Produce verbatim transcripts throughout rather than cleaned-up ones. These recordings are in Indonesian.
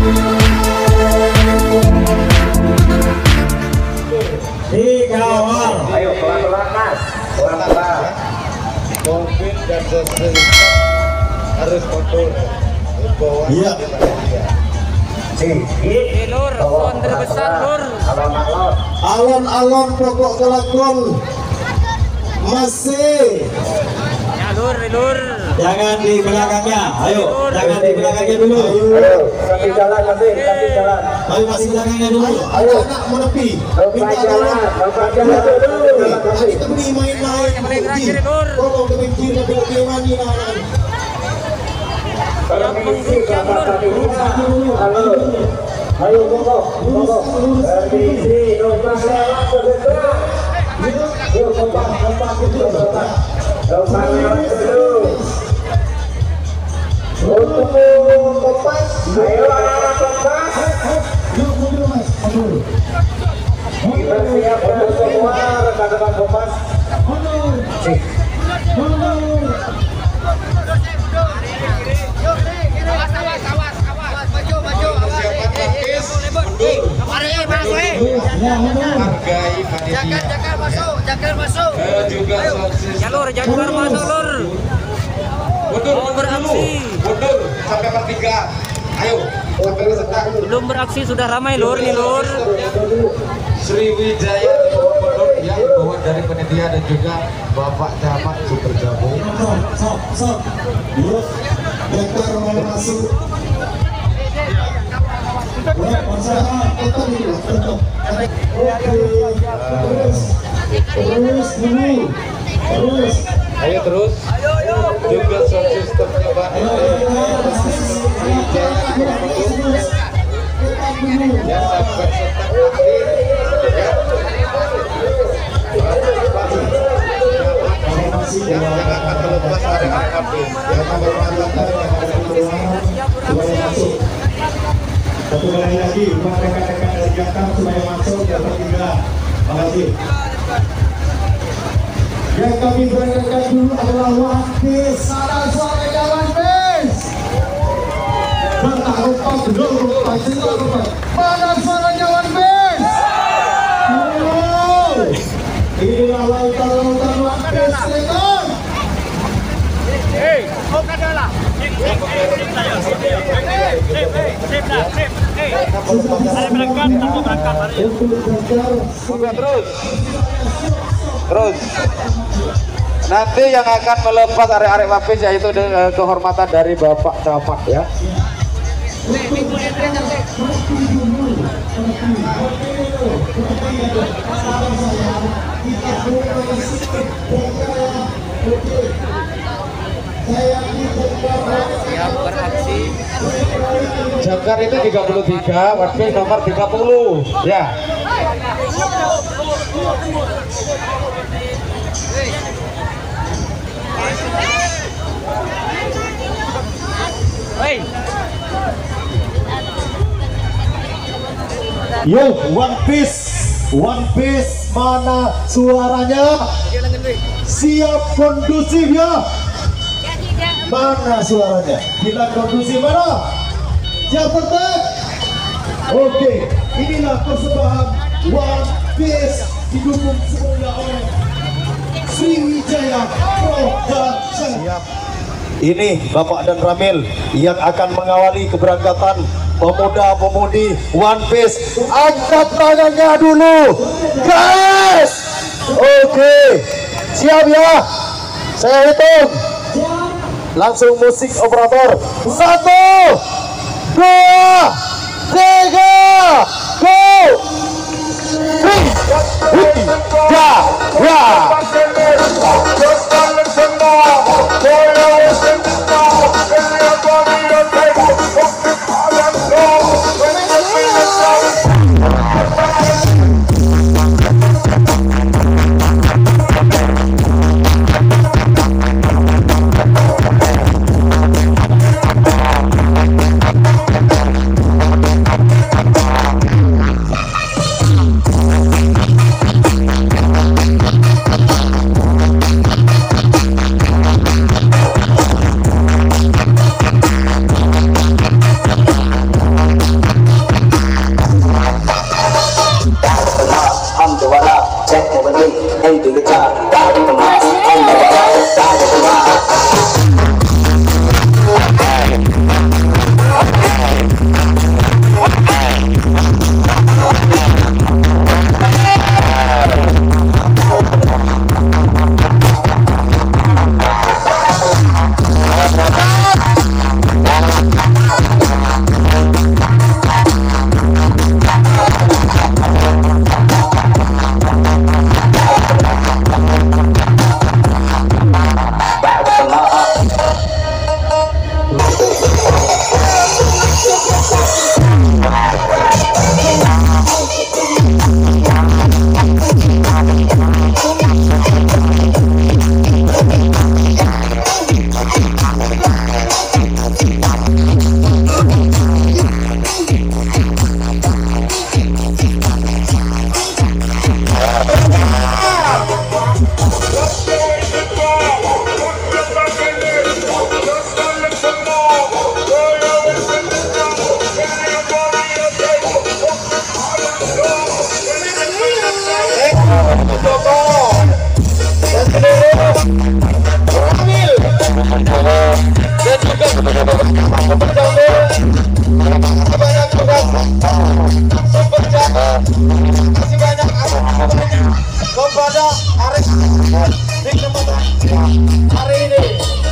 Dikawal. Ayo pelan-pelan Mas, pelan-pelan. Covid dan sosial harus mundur. Iya. Sedikit. Lur, kon terbesar lur. Alon-alon. Alon-alon pokok kelakon masih. Ya lur, lur. Jangan di belakangnya. Ayo, jangan di belakangnya dulu. Ayo, kasih jalan masih, kasih jalan. Ayo masih belakangnya dulu. Ayo anak menepi. Lompat jalan, lompat jalan dulu. Kita beri main-main. Tolong kebencian dan kebencian ini anak. Permisi Bapak Kadina. Halo. Ayo monggo, monggo. Permisi, lompat lewat sebentar. Yuk, lompat, lompat dulu, lompat. Lompat lewat dulu. Untuk kompas, ayo anak-anak kompas. Kita siap untuk semua rekan-rekan kompas. Hargai Jakar masuk, jakar masuk. juga sosis. Ya lur, jangan masuk lur. Mundur, Mau beraksi. mundur sampai pertiga. Ayo, sampai peserta. Belum beraksi sudah ramai lur nih lur. Sriwijaya mundur yang dibawa dari panitia dan juga Bapak Camat Super Jago. Sok, sok. Yuk, Jakar mau masuk. Ya, pasangan kita dulu. Oke, terus, terus dulu, terus. Ayo terus. Juga sound systemnya Bandung. Sriwijaya mundur. Ya sampai setak akhir. Ya. Yang yang akan melepas area habis. Yang nomor empat Satu kali lagi buat rekan-rekan dari Jakar supaya masuk yang ketiga. Terima kasih. Yang kami berikan dulu adalah Wakil Salah Suara Jalan Bis. Bertaruh dulu, pasti lupa. Mana suara Jalan Bis? Oh, inilah lautan-lautan Wakil Selatan. Hei, kau kadalah. terus. Terus. Nanti yang akan melepas arek-arek wapis yaitu de- kehormatan dari Bapak Camat ya. Siap beraksi. Jakar itu tiga puluh tiga, wakil nomor tiga puluh ya. Hei, Yo, One Piece, One Piece, mana suaranya? Siap kondusif ya? Mana suaranya? Bila kondusif mana? Siap tertek? Oke, inilah persembahan One Piece didukung semuanya oleh Sriwijaya Production. Siap. Ini Bapak dan Ramil yang akan mengawali keberangkatan pemuda-pemudi One Piece. Angkat tangannya dulu, guys. Oke, siap ya. Saya hitung. Langsung musik operator. Satu, dua, tiga, go. Ya, ya. kepada Arif di kesempatan hari ini.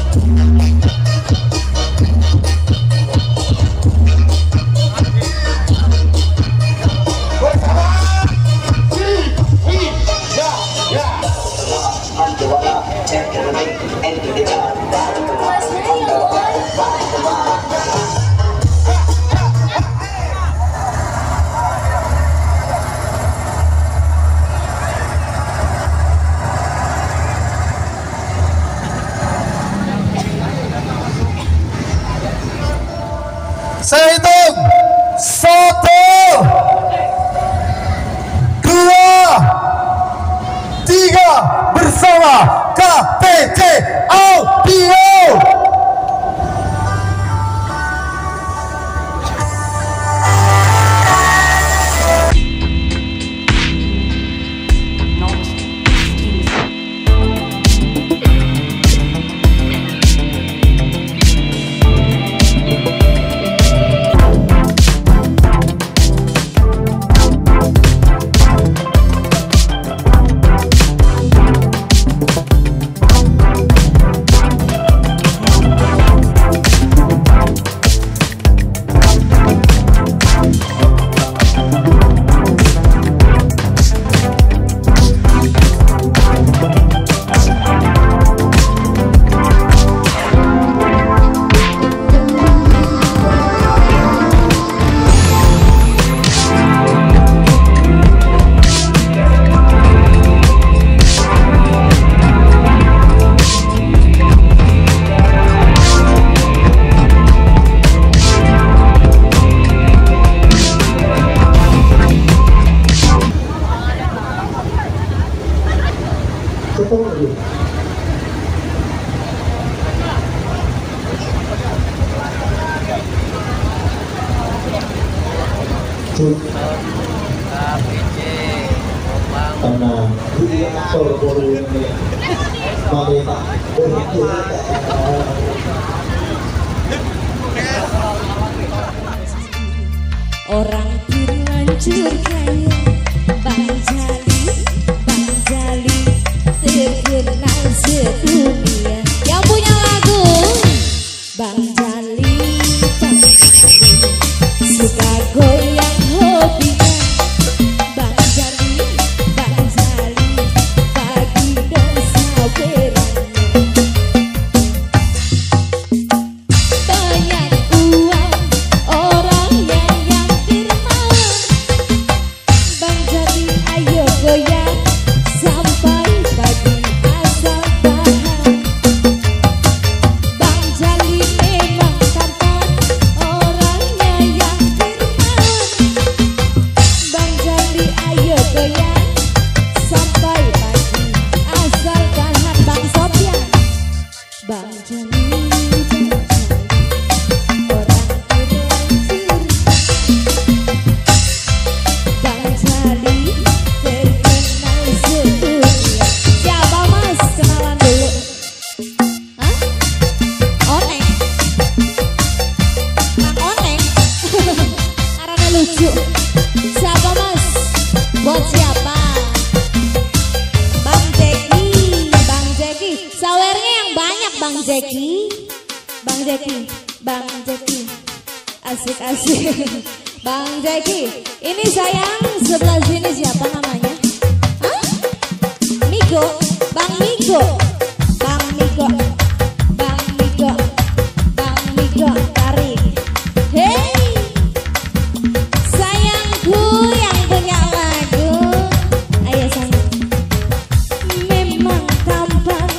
Saya hitung satu, dua, tiga bersama K P C Audio. Tenang, orang terlanjur kaya, Bang Jali, Bang Jali terkenal sedunia. Yang punya lagu Bang Jali, Bang Jali suka goyang hobinya. Bang Jali, Bang Jali pagi dong sawerannya. Banyak uang orangnya yang dermawan. Bang Jali ayo goyang sampai pagi asal tahan. Bang Jali memang tampan orangnya yang dermawan. Bang Jali ayo goyang sampai pagi asal tahan. Bang Sofyan, Bang Jali, Bang Jali orang terlanjur. Bang Jali terkenal sedunia. Siapa mas? Kenalan dulu. Hah? Oneng? Mang Oneng? Karena lucu. Siapa mas? Buat siapa? Bang Jeki, Bang Jeki. Sawernya yang banyak Bang Jeki. Bang Jeki, Bang Jeki. Asik-asik. Bang Jeki. Ini sayang sebelah sini siapa namanya? Hah? Migo, Bang Migo. Bang Migo. Bang Migo. Bang Migo tarik. Hey. Sayangku yang punya lagu. Ayo sayang. Memang tampan.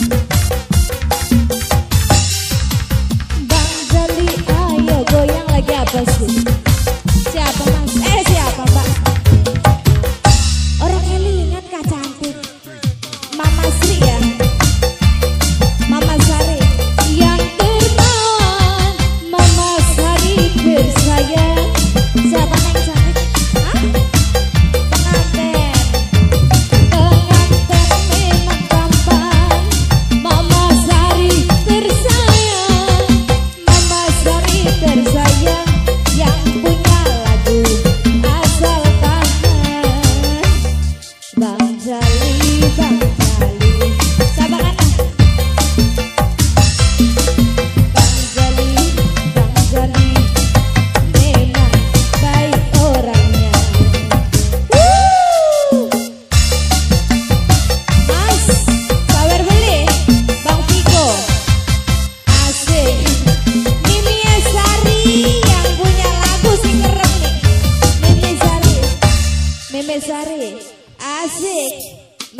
Bang Jali ayo goyang lagi apa sih? Siapa mas? Eh siapa mbak? Orangnya lihat kak cantik. Mama Sri ya? Mama Sari yang dermawan. Mama Sari bersayang. Siapa yang cantik? Hah? Pengantin. Pengantin memang tampan. Mama Sari tersayang. Mama Sari tersayang. Yang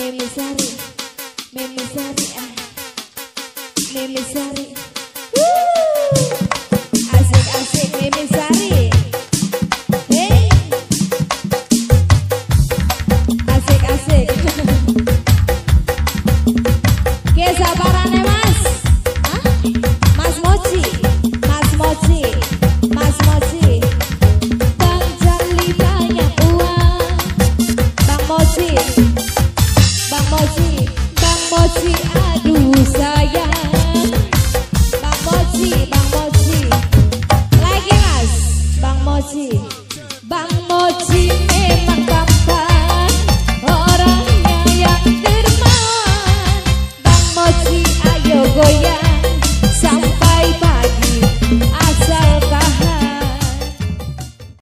Memisari, memisari, ah, memisari. Asik asik memisari. Hey, asik asik. Kesabarannya mas, Hah? Mas Mochi, Mas Mochi, Mas Mochi. Bang Jali banyak uang, Bang Mochi. Bang Mochi, Bang Mochi, aduh sayang. Bang Mochi, Bang Mochi. Lagi mas, Bang Mochi, Bang Mochi.